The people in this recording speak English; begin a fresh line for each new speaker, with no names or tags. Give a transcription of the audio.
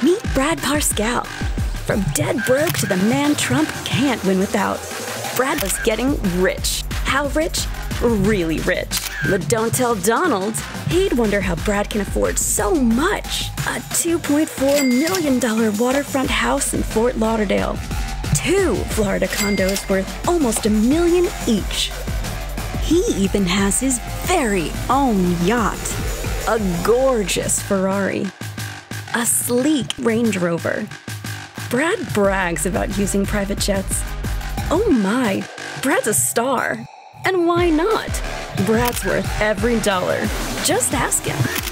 Meet Brad Parscale. From dead broke to the man Trump can't win without. Brad was getting rich. How rich? Really rich. But don't tell Donald. He'd wonder how Brad can afford so much. A $2.4 million waterfront house in Fort Lauderdale. 2 Florida condos worth almost $1 million each. He even has his very own yacht. A gorgeous Ferrari. A sleek Range Rover. Brad brags about using private jets. Oh my, Brad's a star. And why not? Brad's worth every dollar. Just ask him.